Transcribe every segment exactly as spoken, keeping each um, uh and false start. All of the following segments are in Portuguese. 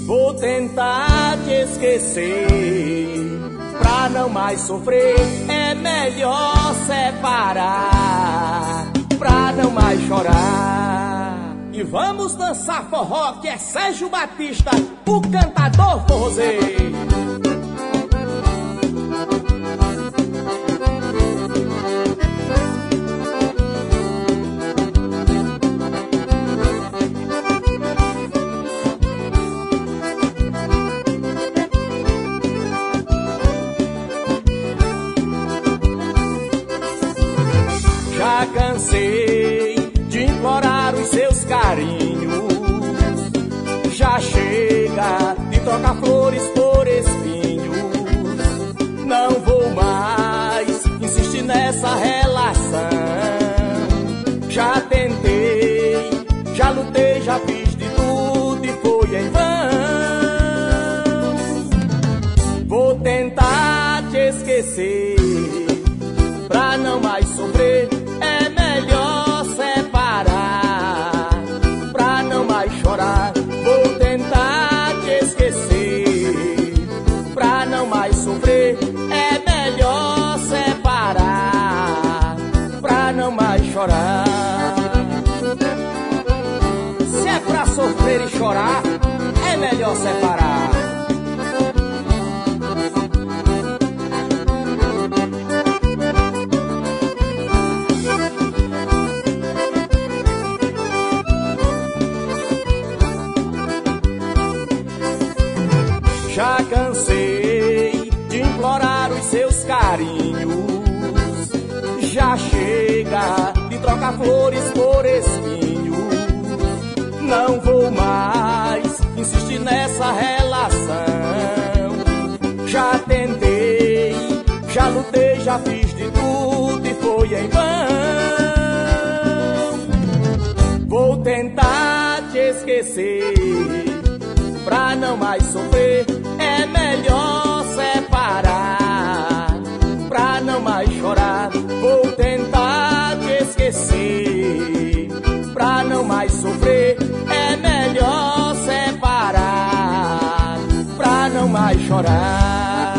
Vou tentar te esquecer, pra não mais sofrer. É melhor separar, pra não mais chorar. E vamos dançar forró, que é Sérgio Batista, o cantador forrozeiro. Já cansei de implorar os seus carinhos, já chega de trocar flores por espinhos. Não vou mais insistir nessa relação. Já tentei, já lutei, já fiz de tudo e foi em vão. Vou tentar te esquecer, pra não mais sofrer. É melhor separar, pra não mais chorar. Vou tentar te esquecer, pra não mais sofrer. É melhor separar, pra não mais chorar. Se é pra sofrer e chorar, é melhor separar. Já cansei de implorar os seus carinhos, já chega de trocar flores por espinhos. Não vou mais insistir nessa relação. Já tentei, já lutei, já fiz de tudo e foi em vão. Vou tentar te esquecer, pra não mais sofrer. É melhor separar, pra não mais chorar. Vou tentar te esquecer, pra não mais sofrer. É melhor separar, pra não mais chorar.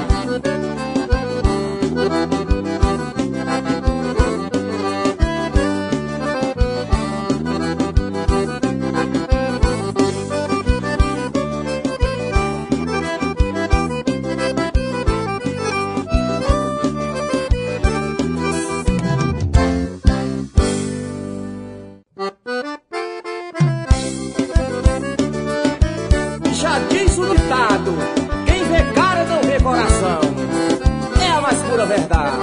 Já diz o ditado: quem vê cara não vê coração. É a mais pura verdade.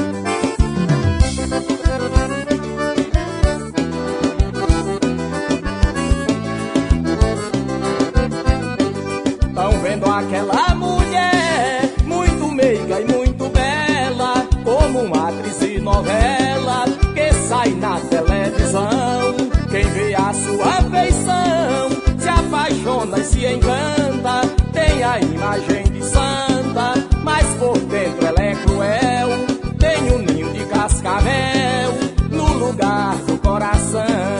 Tão vendo aquela mulher, muito meiga e muito bela, como uma atriz de novela que sai na televisão. Quem vê a sua feição se apaixona e se encanta. Tem a imagem de santa, mas por dentro ela é cruel. Tem um ninho de cascavel no lugar do coração.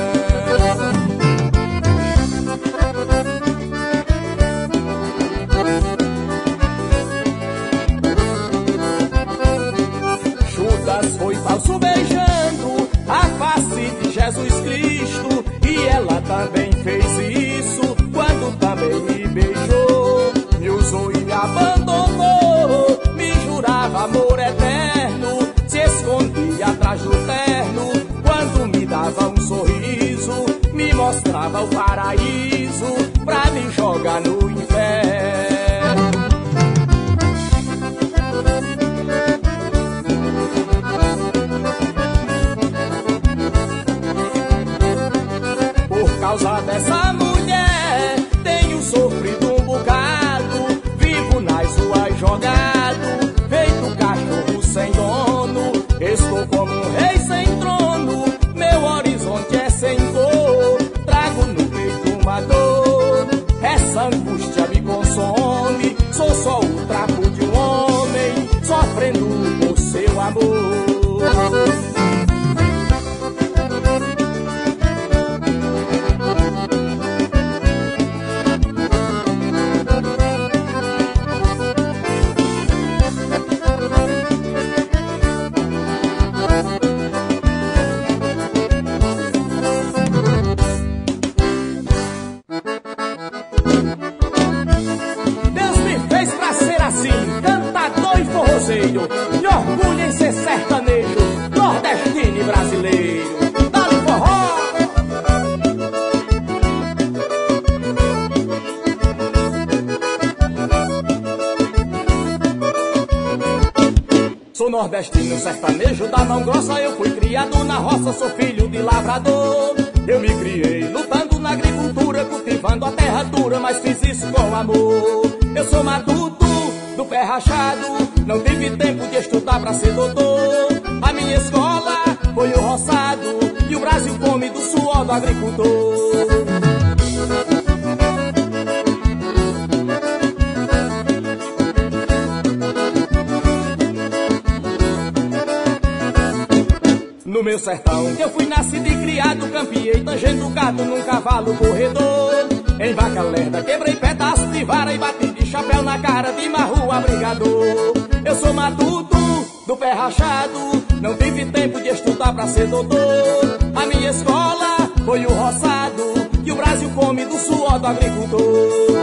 Judas foi falso beijando a face de Jesus Cristo, e ela também fez isso quando também me beijou. Me usou e me abandonou, me jurava amor eterno, se escondia atrás do terno. Quando me dava um sorriso, me mostrava o paraíso, pra me jogar no inferno. Por causa dessa mulher tenho sofrido um bocado, vivo nas ruas jogado, feito cachorro sem dono. Estou como um rei sem trono, meu horizonte é sem cor. Trago no peito uma dor, essa angústia me consome. Sou só o trapo de um homem, sofrendo por seu amor. Sou nordestino, sertanejo da mão grossa. Eu fui criado na roça, sou filho de lavrador. Eu me criei lutando na agricultura, cultivando a terra dura, mas fiz isso com amor. Eu sou matuto, do pé rachado, não tive tempo de estudar pra ser doutor. A minha escola foi o roçado, e o Brasil come do suor do agricultor. No meu sertão, que eu fui nascido e criado, campeei tangendo gato num cavalo corredor. Em vaca lerda, quebrei pedaço de vara e bati de chapéu na cara de marru abrigador. Eu sou matuto, do pé rachado, não tive tempo de estudar pra ser doutor. A minha escola foi o roçado, e o Brasil come do suor do agricultor.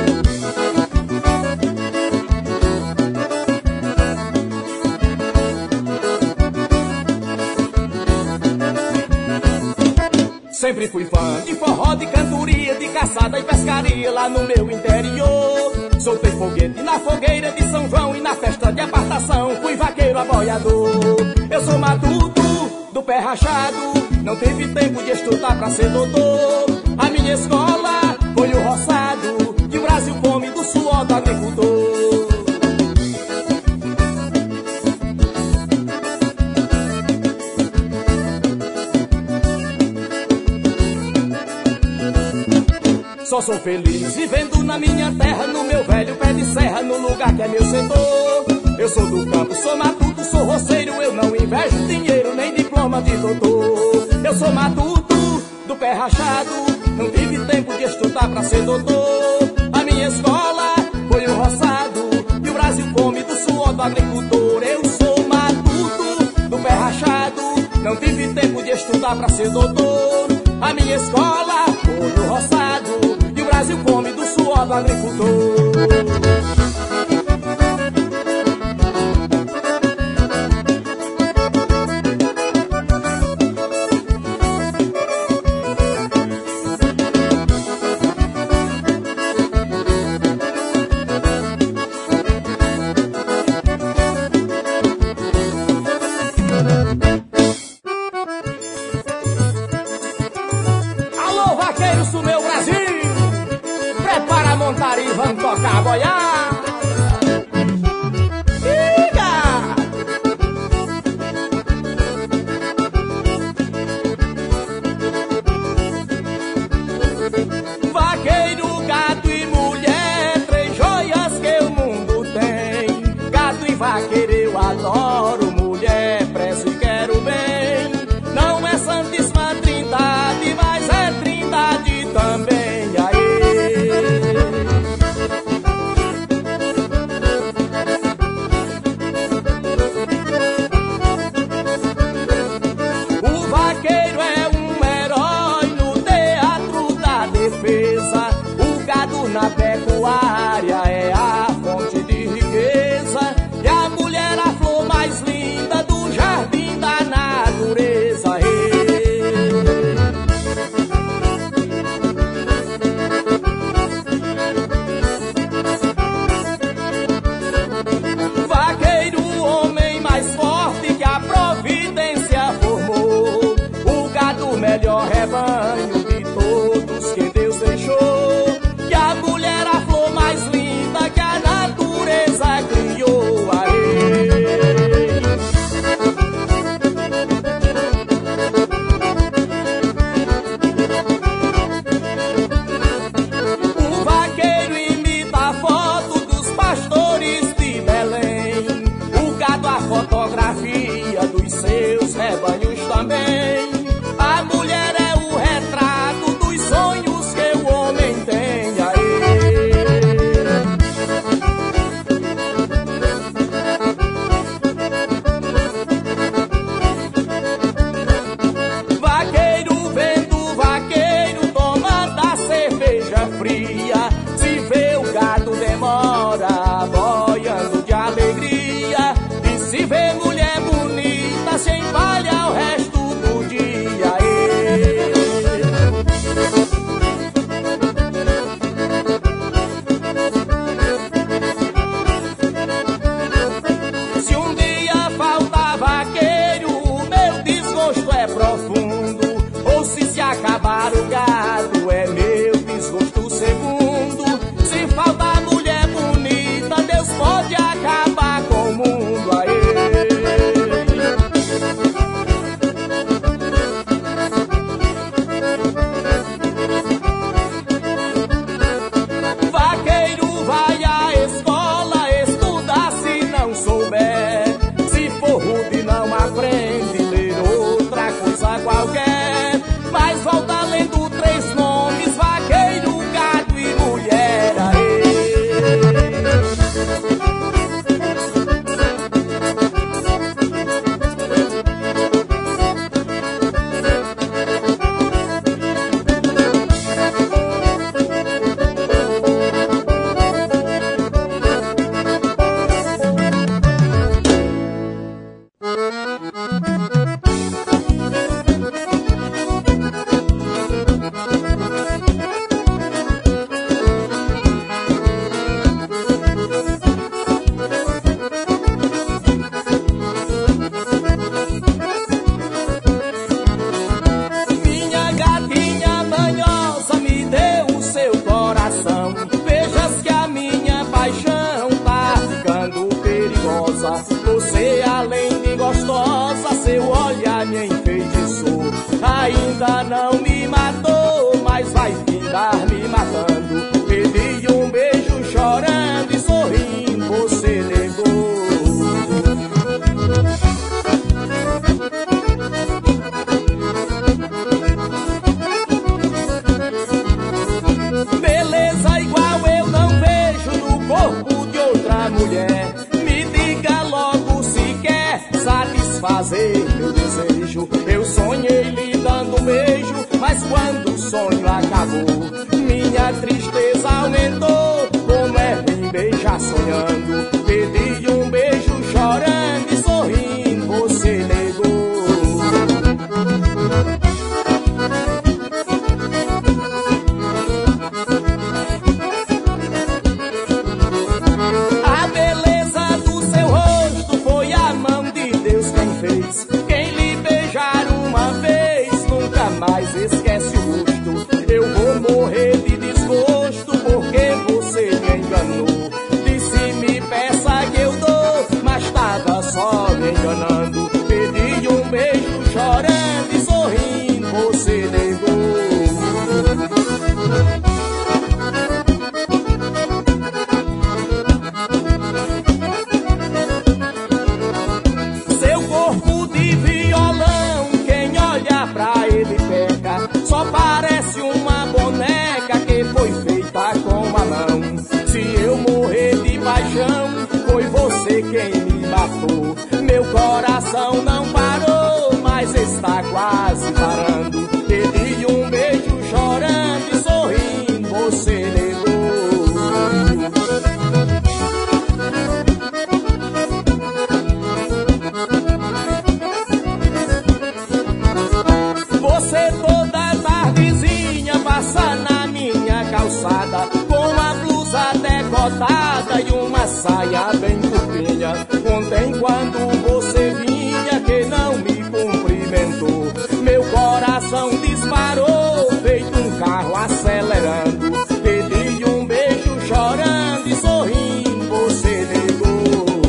Sempre fui fã de forró, de cantoria, de caçada e pescaria lá no meu interior. Soltei foguete na fogueira de São João e na festa de apartação fui vaqueiro aboiador. Eu sou matuto, do pé rachado, não tive tempo de estudar pra ser doutor. A minha escola foi o roçado, e o Brasil come do suor do agricultor. Só sou feliz vivendo na minha terra, no meu velho pé de serra, no lugar que é meu setor. Eu sou do campo, sou matuto, sou roceiro, eu não invejo dinheiro nem diploma de doutor. Eu sou matuto, do pé rachado, não tive tempo de estudar pra ser doutor. A minha escola foi o roçado, e o Brasil come do suor do agricultor. Eu sou matuto, do pé rachado, não tive tempo de estudar pra ser doutor. A minha escola foi o roçado, e o Brasil come do suor do agricultor. Do meu Brasil, prepara a montar e vamos tocar a boiada. Vaqueiro, gato e mulher, três joias que o mundo tem. Gato e vaqueiro eu adoro, mulher prezo e quero bem. Não é santíssima trindade, mas é trindade também, aí. O vaqueiro é um herói no teatro da defesa. O gado na pecuária é a fonte de riqueza. E a mulher a flor mais linda do jardim da natureza, aí. Melhor rebanho de todos que Deus deixou. E a mulher a flor mais linda satisfazer meu desejo. Eu sonhei lhe dando um beijo, mas quando o sonho acabou, minha tristeza aumentou. Como é ruim beijar sonhando, pedi um beijo chorando e sorrindo, você negou. A beleza do seu rosto foi a mão de Deus quem fez. Quem lhe beijar uma vez nunca mais esquece o rosto. Eu vou morrer de desgosto porque você me enganou. Disse me peça que eu dou, mas tava só me enganando. Pedi um beijo chorando e sorrindo, você negou. Seu corpo de violão, quem olha pra ele peca. Só parece uma boneca que foi feita com a mão. Se eu morrer de paixão, foi você quem me matou. Meu coração não parou, mas está quase parando. Pedi um beijo chorando e sorrindo, você negou. Você toda tardezinha passa na minha calçada com a blusa decotada e uma saia bem curtinha. Ontem quando você vinha que não me cumprimentou, meu coração disparou feito um carro acelerando. Pedi um beijo chorando e sorrindo, você negou.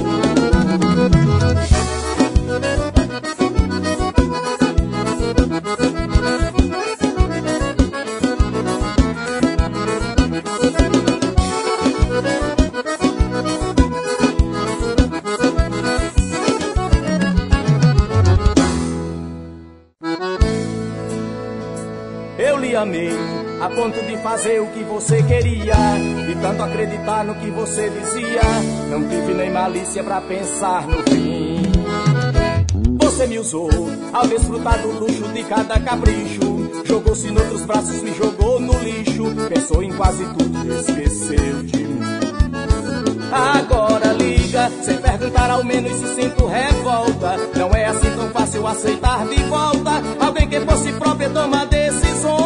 Eu lhe amei a ponto de fazer o que você queria, de tanto acreditar no que você dizia. Não tive nem malícia pra pensar no fim. Você me usou ao desfrutar do luxo de cada capricho. Jogou-se noutros braços, me jogou no lixo. Pensou em quase tudo, esqueceu de mim. Agora liga, sem perguntar ao menos se sinto revolta. Não é assim tão fácil aceitar de volta alguém que por si própria toma decisões.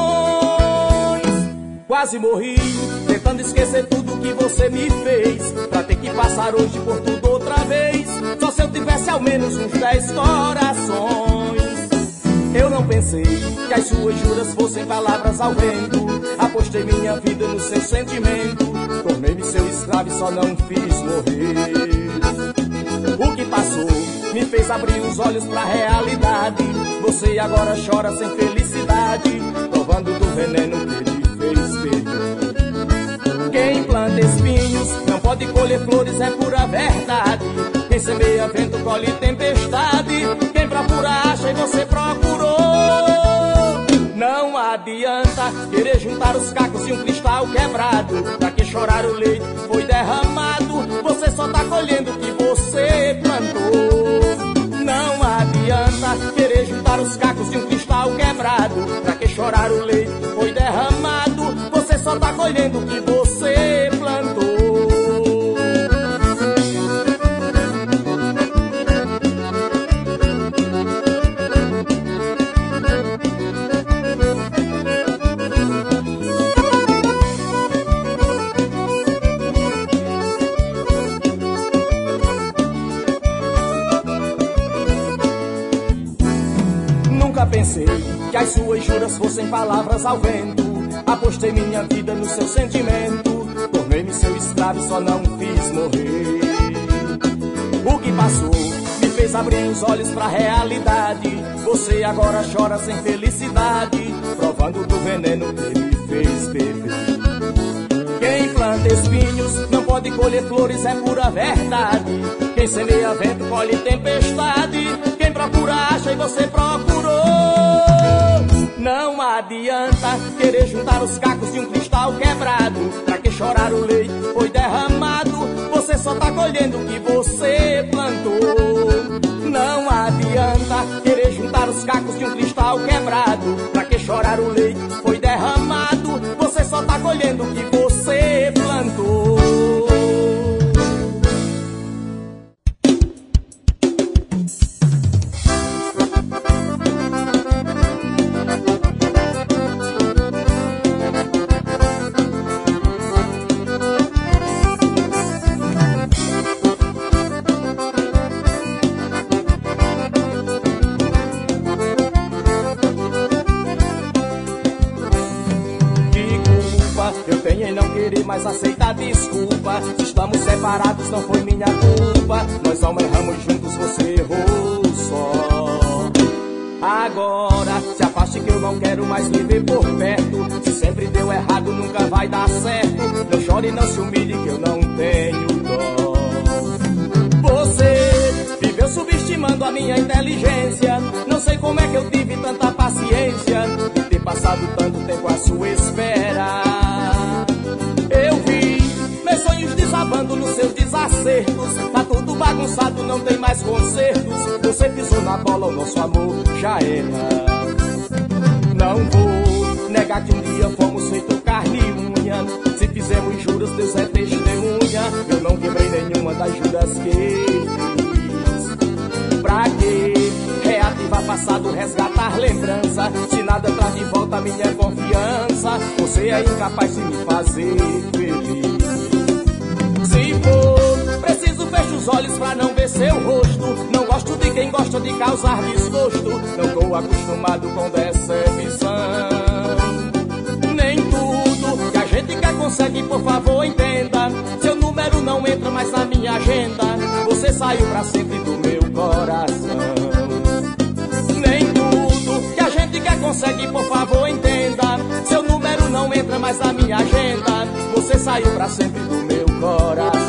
Quase morri, tentando esquecer tudo que você me fez, pra ter que passar hoje por tudo outra vez. Só se eu tivesse ao menos uns dez corações. Eu não pensei que as suas juras fossem palavras ao vento. Apostei minha vida no seu sentimento. Tornei-me seu escravo e só não fiz morrer. O que passou me fez abrir os olhos pra realidade. Você agora chora sem felicidade, provando do veneno que lhe fez beber. Quem planta espinhos não pode colher flores, é pura verdade. Quem semeia vento colhe tempestade. Quem procura acha e você procurou. Não adianta querer juntar os cacos e um cristal quebrado. Pra que chorar o leite foi derramado? Você só tá colhendo o que você plantou. Não adianta querer juntar os cacos e um cristal quebrado. Pra que chorar o leite foi derramado? Você só tá colhendo o que você plantou. Pensei que as suas juras fossem palavras ao vento. Apostei minha vida no seu sentimento. Tornei-me seu escravo e só não fiz morrer. O que passou me fez abrir os olhos pra realidade. Você agora chora sem felicidade, provando do veneno que me fez beber. Quem planta espinhos não pode colher flores, é pura verdade. Quem semeia vento colhe tempestade. Quem procura acha e você procurou. Não adianta querer juntar os cacos de um cristal quebrado. Pra que chorar o leite foi derramado? Você só tá colhendo o que você plantou. Não adianta os cacos de um cristal quebrado. Pra que chorar, o leite foi derramado. Você só tá colhendo o que você plantou. Mas aceita a desculpa. Se estamos separados não foi minha culpa. Nós não erramos juntos, você errou só. Agora se afaste que eu não quero mais lhe ver por perto. Se sempre deu errado nunca vai dar certo. Não chore, não se humilhe que eu não tenho dó. Você viveu subestimando a minha inteligência. Não sei como é que eu tive tanta paciência de ter passado tanto tempo à sua espera. Eu vi meus sonhos desabando nos seus desacertos. Tá tudo bagunçado, não tem mais consertos. Você pisou na bola, o nosso amor já era. Não vou negar que um dia fomos feito carne e unha. Se fizemos juras, Deus é testemunha. Eu não quebrei nenhuma das juras que fiz. Pra quê? Reativar passado, resgatar lembrança. Se nada traz de volta a minha confiança. Você é incapaz de me fazer feliz. Se for preciso, feche os olhos pra não ver seu rosto. Não gosto de quem gosta de causar desgosto. Não tô acostumado com decepção. Nem tudo que a gente quer consegue, por favor entenda. Seu número não entra mais na minha agenda. Você saiu pra sempre do meu coração. Nem tudo que a gente quer consegue, por favor entenda. Seu número não entra mais na minha agenda. Você saiu pra sempre do meu coração.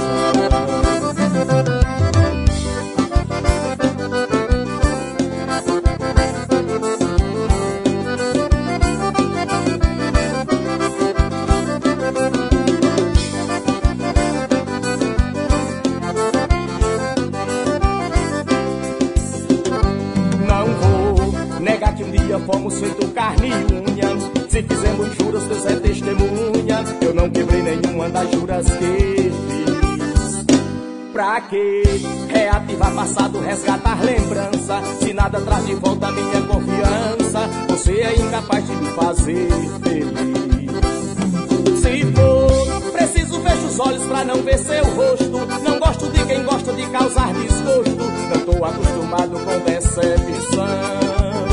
Fomos feito carne e unha. Se fizemos juras, Deus é testemunha. Eu não quebrei nenhuma das juras que fiz. Pra quê? Reativar passado, resgatar lembrança. Se nada traz de volta a minha confiança. Você é incapaz de me fazer feliz. Se for preciso, feche os olhos pra não ver seu rosto. Não gosto de quem gosta de causar desgosto. Não tô acostumado com decepção.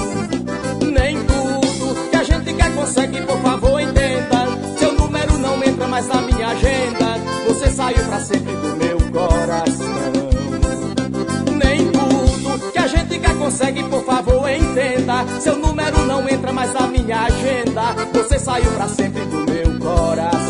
Consegue, por favor, entenda. Seu número não entra mais na minha agenda. Você saiu pra sempre do meu coração. Nem tudo que a gente quer consegue, por favor, entenda. Seu número não entra mais na minha agenda. Você saiu pra sempre do meu coração.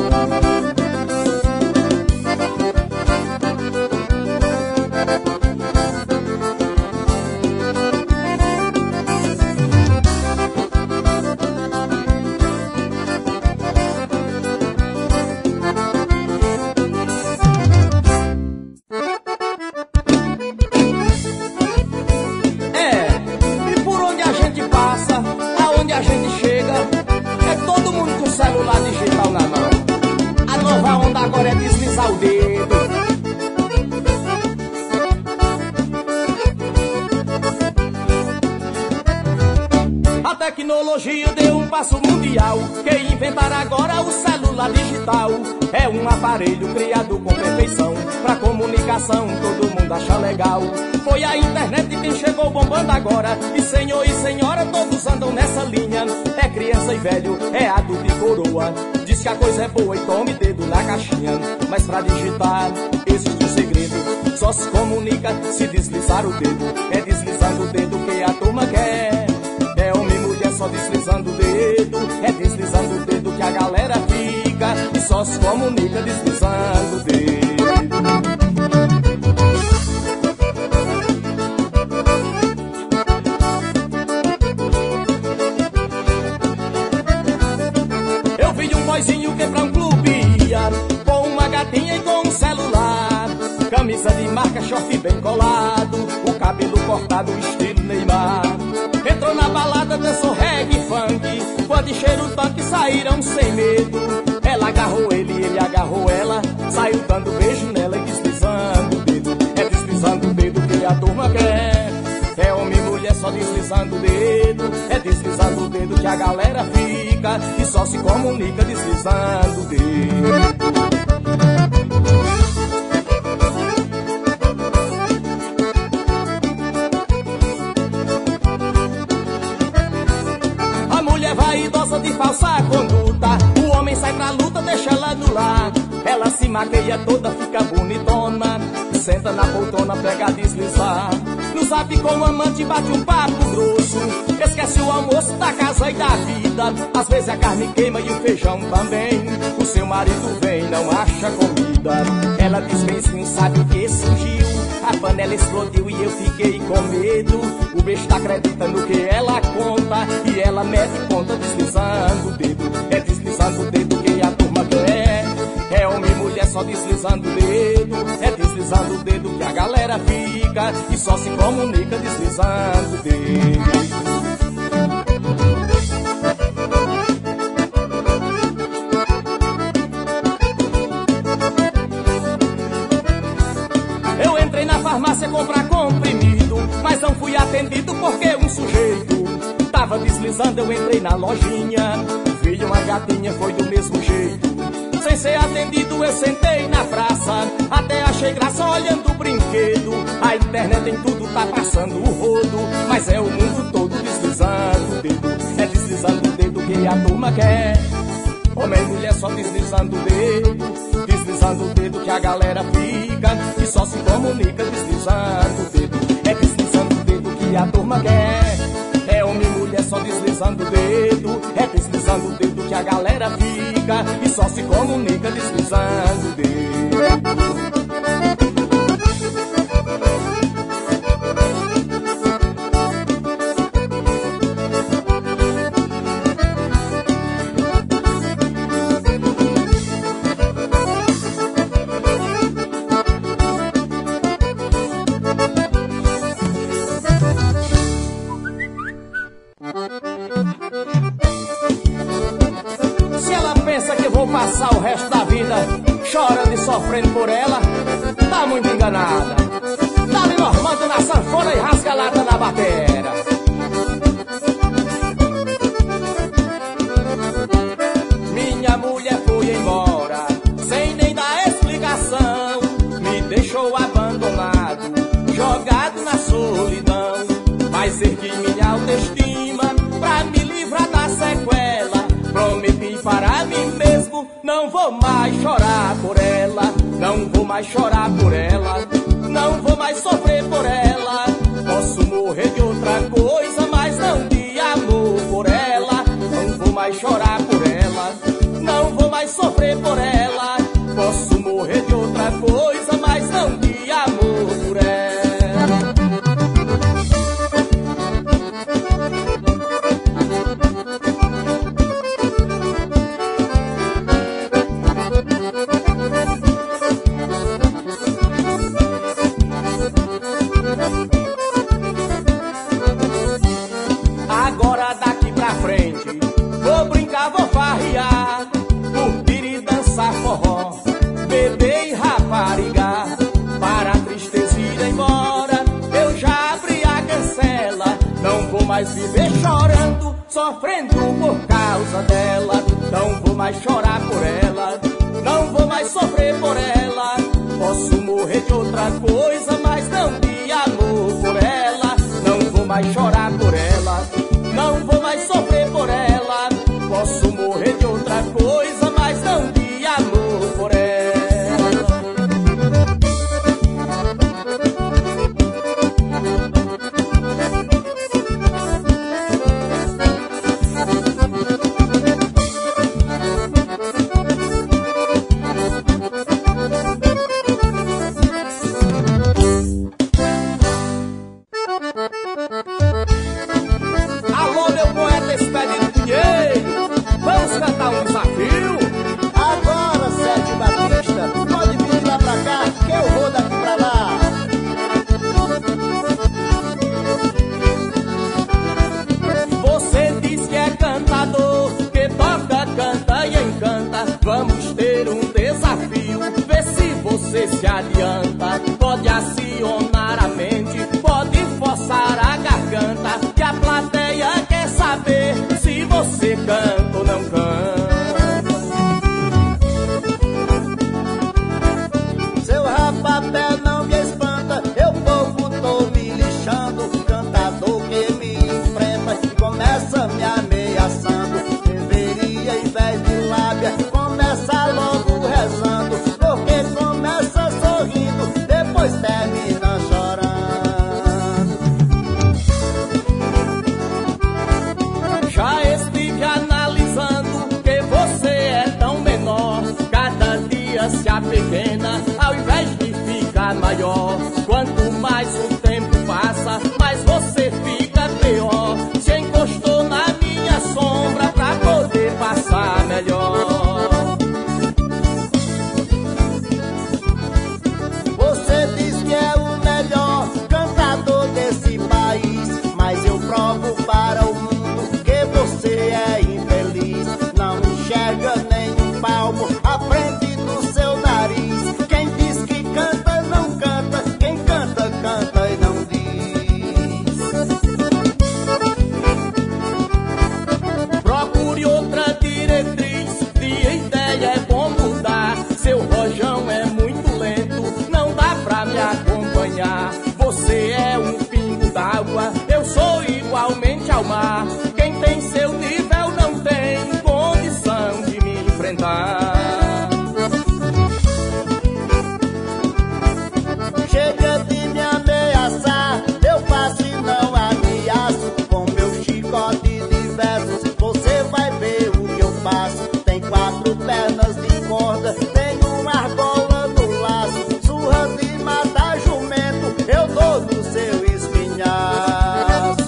Tecnologia deu um passo mundial. Quem inventar agora o celular digital é um aparelho criado com perfeição. Pra comunicação todo mundo acha legal. Foi a internet quem chegou bombando agora. E senhor e senhora todos andam nessa linha. É criança e velho, é adulto e coroa. Diz que a coisa é boa e tome dedo na caixinha. Mas pra digitar existe um segredo. Só se comunica se deslizar o dedo. É deslizando o dedo que a turma quer. É homem e mulher só deslizando o dedo. É deslizando o dedo que a galera fica. E só se comunica deslizando o dedo. Eu vi um boizinho que pra um clube ia, com uma gatinha e com um celular. Camisa de marca, short bem colado, o cabelo cortado, estilo Neymar. Entrou na balada, dançou reggae funk, quando encheram o tanque saíram sem medo. Ela agarrou ele, ele agarrou ela, saiu dando beijo nela e deslizando o dedo. É deslizando o dedo que a turma quer. É homem e mulher só deslizando o dedo. É deslizando o dedo que a galera fica, e só se comunica deslizando o dedo. Vaidosa de falsa conduta, o homem sai pra luta, deixa ela no lar. Ela se maqueia toda, fica bonitona, senta na poltrona, pega a deslizar. No zap com o amante bate um papo grosso, esquece o almoço da casa e da vida. Às vezes a carne queima e o feijão também. O seu marido vem, não acha comida. Ela diz benzinho, sabe o que surgiu? A panela explodiu e eu fiquei com medo. O beijo tá acreditando no que ela conta, e ela mete conta deslizando o dedo. É deslizando o dedo que a turma quer. É homem e mulher só deslizando o dedo. É deslizando o dedo que a galera fica, e só se comunica deslizando o dedo. Farmácia comprar comprimido, mas não fui atendido porque um sujeito tava deslizando. Eu entrei na lojinha, vi uma gatinha, foi do mesmo jeito. Sem ser atendido eu sentei na praça, até achei graça olhando o brinquedo. A internet em tudo tá passando o rodo, mas é o mundo todo deslizando o dedo. É deslizando o dedo que a turma quer. Homem e mulher só deslizando o dedo, deslizando o dedo que a galera fica, e só se comunica deslizando o dedo. É deslizando o dedo que a turma quer. É homem e mulher só deslizando o dedo. É deslizando o dedo que a galera fica, e só se comunica deslizando o dedo. Passar o resto da vida chorando e sofrendo por ela, tá muito enganada. Tá ali normando na sanfona e rasga lata na batera. Minha mulher foi embora sem nem dar explicação, me deixou abandonado, jogado na solidão. Mas ergui minha autoestima pra me livrar da sequela. Prometi para mim mesmo, não vou mais chorar por ela. Não vou mais chorar por ela. Não vou mais sofrer por ela. Posso morrer de outra coisa, mas não de amor por ela. Não vou mais chorar por ela. Não vou mais sofrer por ela. Posso morrer de outra coisa, mas não de amor por ela. Agora daqui pra frente vou brincar, vou farrear, curtir e dançar forró, beber e raparigar. Para a tristeza ir embora, eu já abri a cancela. Não vou mais viver chorando, sofrendo por causa dela. Não vou mais chorar por ela. Não vou mais sofrer por ela. Posso morrer de outra coisa, mas não de amor por ela. Não vou mais chorar por ela. Não vou mais sofrer por ela. Posso morrer de outra coisa, mas não de amor por ela. Vamos ter um desafio, vê se você se adianta. Pode acionar a mente, pode forçar a garganta, que a plateia quer saber se você canta ou não canta. Seu rapapé não me espanta, eu pouco tô me lixando. Cantador que me enfrenta e começa me ameaçando. Deveria, em vez de lábia, começa logo rezando, porque começa sorrindo, depois termina chorando. Já estive analisando que você é tão menor, cada dia se apequena ao invés de ficar maior. Quanto mais o tempo passa, mais você fica pior. Se encostou na minha sombra pra poder passar melhor. Você diz que é o melhor cantador desse país, mas eu provo para o mundo que você é infeliz. Não enxerga nem um palmo à frente do seu nariz. Quem diz que canta não canta, quem canta canta e não diz. Procure outra diretriz, de ideia é bom mudar. Seu rojão é muito lento, não dá pra me acompanhar. Você é um pingo d'água, eu sou igualmente ao mar. Quem tem seu nível não tem condição de me enfrentar. Chega de me ameaçar, eu faço e não ameaço. Com meu chicote de versos, você vai ver o que eu faço. Tem quatro pernas de corda, tem uma argola no laço. Surra de matar jumento, eu dou no seu espinhaço.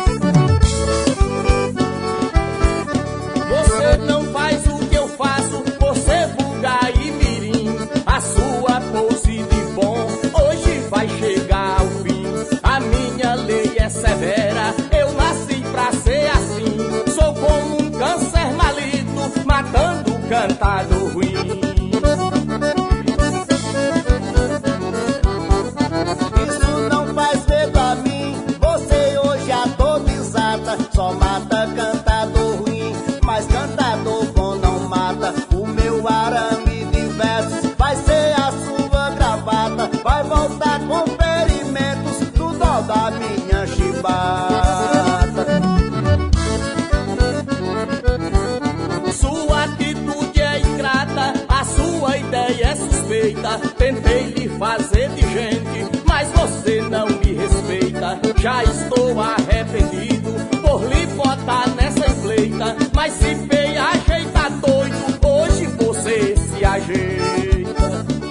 Você não faz o que eu faço, você vulgar e mirim. A sua pose de bom hoje vai chegar ao fim. A minha lei é severa, eu nasci pra ser assim. Sou como um câncer maligno, matando o cantado ruim. Isso não faz medo a mim, você hoje a todo exata. Só mata cantador ruim, mas cantador bom não mata. O meu arame de versos vai ser a sua gravata. Vai voltar com ferimentos do dó da minha chibata. Sua atitude é ingrata, a sua ideia é suspeita. Tentei lhe fazer de gente, mas você não me respeita. Já estou arrependido por lhe botar nessa empleita. Mas se feia ajeita doido, hoje você se ajeita.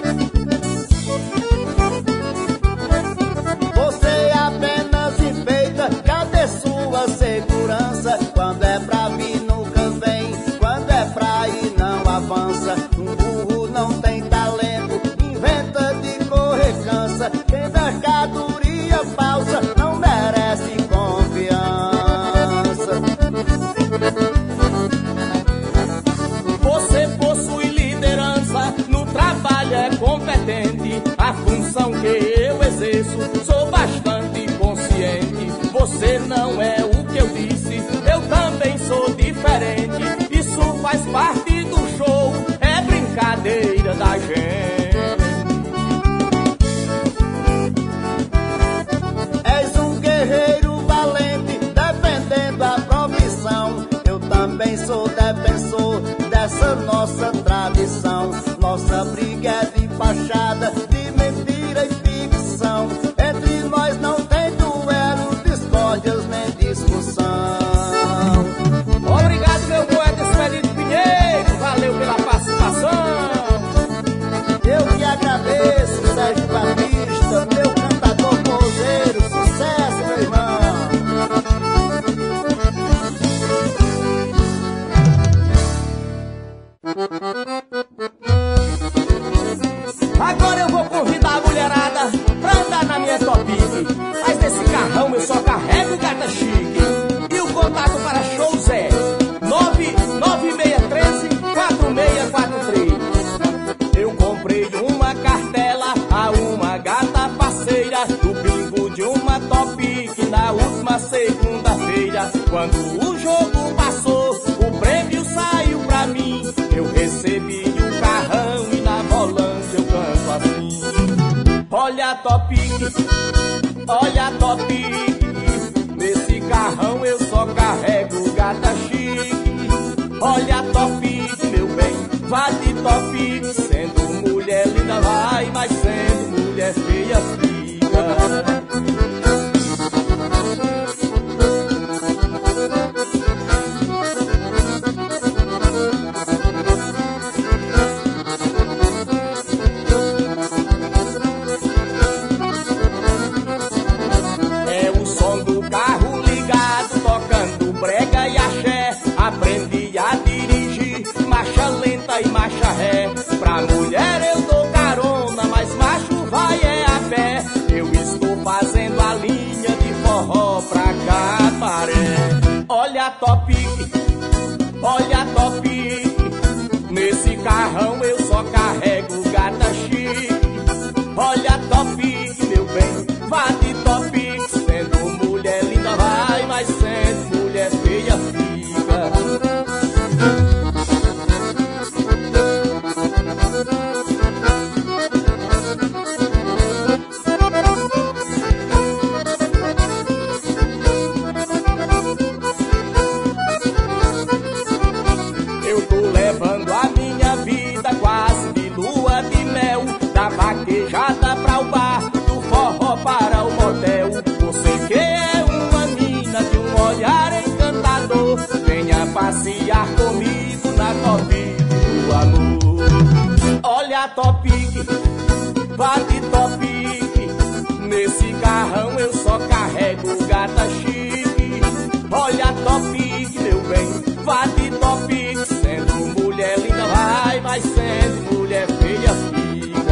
Você apenas enfeita, cadê sua segurança? Quando é pra vir nunca vem, quando é pra ir não avança. Um burro não tem talento, inventa de correr cansa. Tem mercadoria falsa, não merece confiança. Você possui liderança, no trabalho é competente. A função que eu exerço, sou bastante consciente. Você não é o que eu disse, eu também sou diferente. Isso faz parte do show, é brincadeira da gente. És um guerreiro valente, defendendo a profissão. Eu também sou defensor dessa nossa tradição. Nossa briga é de fachada, de mentira e ficção. Entre nós não tem duelo, discórdias nem discussão. Obrigado, meu poeta Expedito Pinheiro, valeu pela participação. Quando o jogo passou, o prêmio saiu pra mim. Eu recebi um carrão e na volante eu canto assim: olha Topic, olha Topic, nesse carrão eu só carrego gata chique. Olha Topic, meu bem, vá de Topic, sendo mulher linda vai, mas sendo mulher feia fica. E marcha ré, pra mulher eu dou carona, mas macho vai é a pé. Eu estou fazendo a linha de forró pra Camaré. Olha Topic, olha Topic, nesse carrão eu só carrego gata chique. Olha Topic, meu bem, vá de Topic, sendo mulher linda vai, mas sendo mulher feia fica. Vaquejada pra o bar, do forró para o motel. Você que é uma mina de um olhar encantador, venha passear comigo na Topic do amor. Olha Topic, vá de Topic, nesse carrão eu só carrego gata chique. Olha Topic, meu bem, vá de Topic, sendo mulher linda vai, mas sendo mulher feia fica.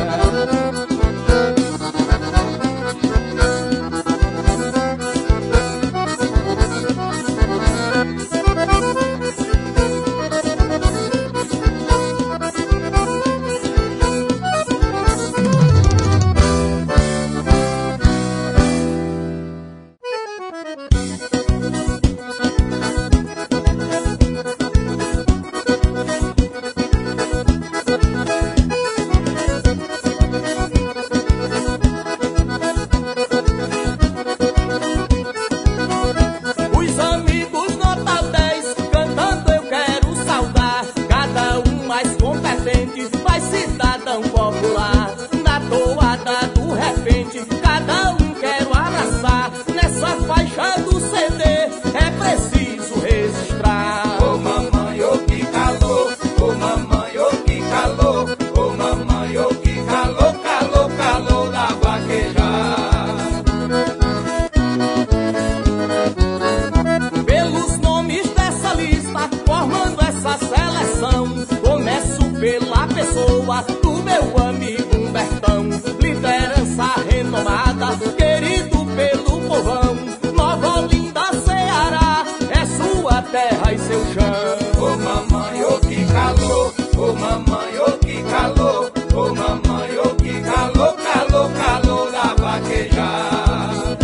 Do meu amigo Humbertão, liderança renomada, querido pelo povão. Nova Olinda, Ceará, é sua terra e seu chão. Ô mamãe, ô que calor, ô mamãe, ô que calor, ô mamãe, ô que calor, calor, calor da vaquejada.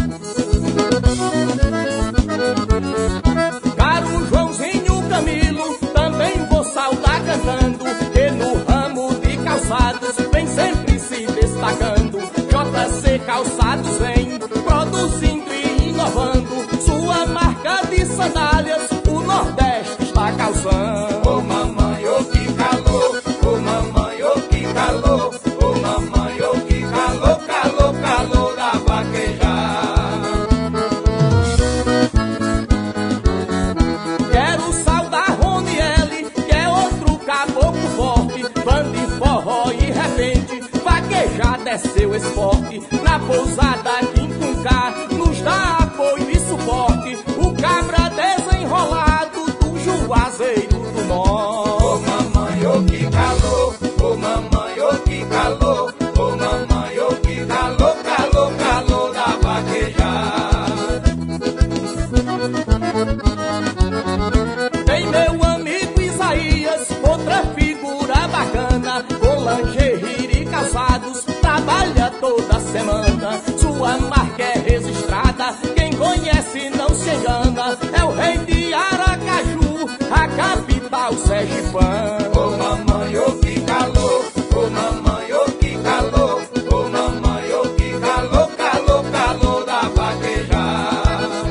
Caro Joãozinho Camilo, também vou saudar cantando, que no ramo de calçados vem sempre se destacando. J C Calçados vem produzindo e inovando, sua marca de sandálias o Nordeste está calçando. Ô mamãe, ô que calor, ô mamãe, ô que calor, ô mamãe, ô que calor, calor, calor da vaquejada. Quero saudar Roniel, que é outro caboclo forte, fã de forró e repente, vaquejada é seu esporte. Na pousada de Incuncá nos dá apoio e suporte, o cabra desenrolado do Juazeiro do Norte. Ô mamãe, ô que calor, ô mamãe, ô que calor, ô mamãe, ô que calor, calor, calor da vaquejada. Tem meu amigo Isaías, outra figura bacana, com lingerie e calçados, trabalha toda semana. Sua marca é registrada, quem conhece não se engana, é o rei de ao sergipano. Ô mamãe, ô que calor, ô mamãe, ô que calor, ô mamãe, ô que calor, calor, calor da vaquejada.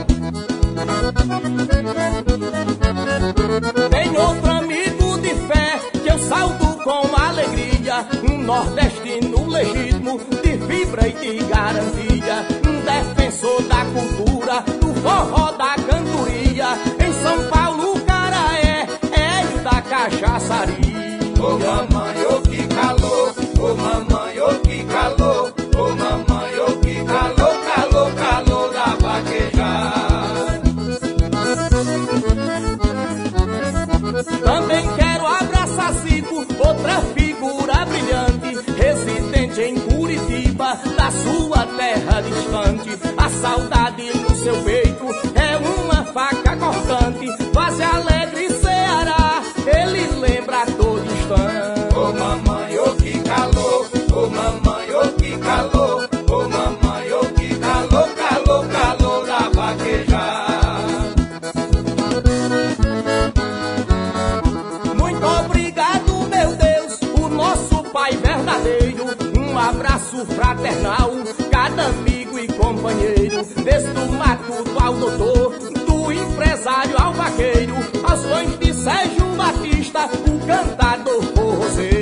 Tem outro amigo de fé que eu saúdo com alegria, um nordestino legítimo de fibra e de garantia, um defensor da cultura, do forró, da cantoria. Em São Paulo o cara é Hélio da cachaçaria. Ô mamãe, ô que calor, ô mamãe, ô que calor, ô mamãe, ô que calor, calor, calor da vaquejada. Também quero abraçar Zico, outra figura brilhante, residente em Curitiba, da sua terra distante. A saudade no seu peito é uma faca cortante, Vaze Alegre, Ceará, ele lembra a todo instante. Ô mamãe, ô que calor, ô mamãe, ô que calor, ô mamãe, ô que calor, calor, calor da vaquejada. Muito obrigado, meu Deus, o nosso Pai verdadeiro. Um abraço fraternal, cada amigo e companheiro. Desde o matuto ao doutor, do empresário ao vaqueiro, aos fãs de Sérgio Batista, o cantador forrozeiro.